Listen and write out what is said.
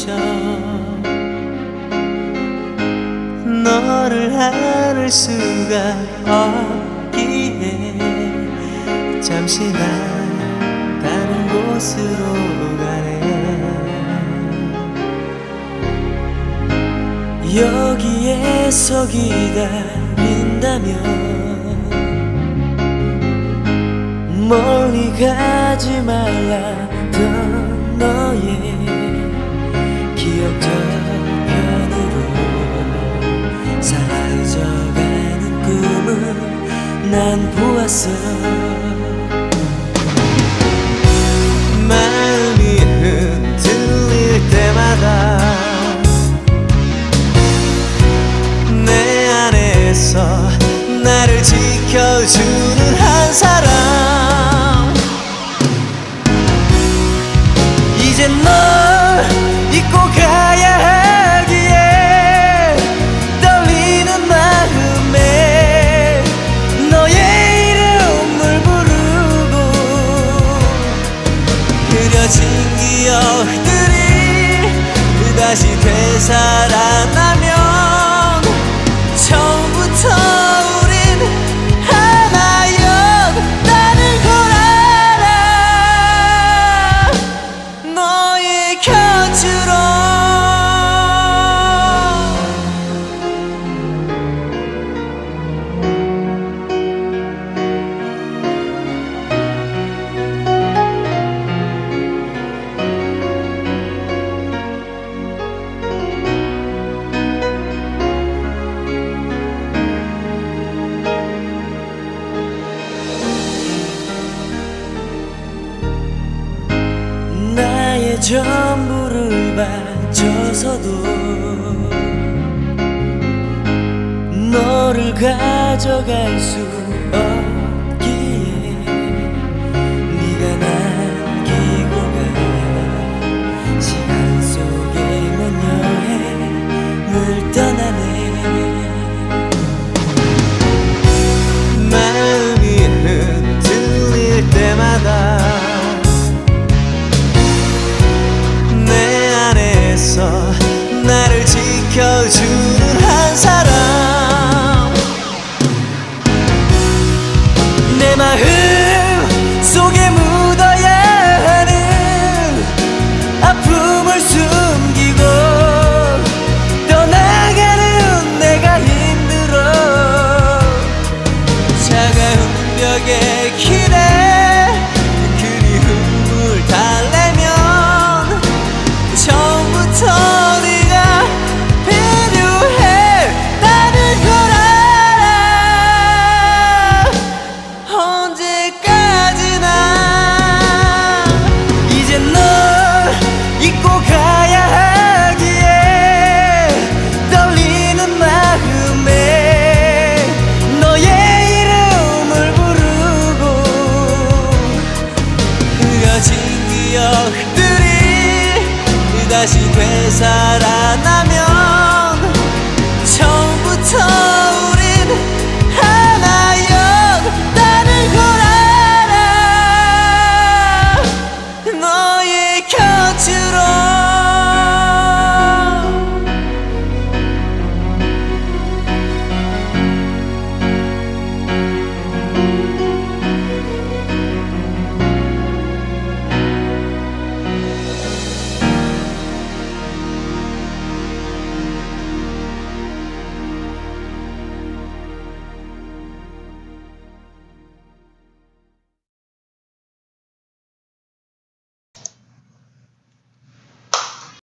부셔 너를 안을 수가 없기에 잠시 난 다른 곳으로 가네. 여기에서 기다린다면 멀리 가지 말라던 너의 기억 저편으로 사라져가는 꿈을 난 보았어. 마음이 흔들릴 때마다 내 안에서 나를 지켜주는 한 사람. 이제 널 잊고 가야 하기에 떨리는 마음에 너의 이름을 부르고 흐려진 기억들이 다시 되살아나면 처음부터 우린 하나였다는 걸 알아. 너의 곁으로 나의 전부를 바쳐서도 너를 가져갈 수 없기에 네가 남기고 간 시간 속에 먼 여행을 떠나네. 마음이 흔들릴 때마다 나를 지켜주는 한 사람. 내 마음 속에 묻어야 하는 아픔을 숨기고 떠나가는 내가 힘들어. 차가운 벽에 기대 그리움을 달래면 처음부터 네가 필요했다는 걸 알아. 언제까지나 이제 널 잊고 가야 하기에 떨리는 마음에 너의 이름을 부르고 흐려진 기억들이 다시 되살아나면 처음부터 우린 하나였다는 걸 알아. 너의 곁으로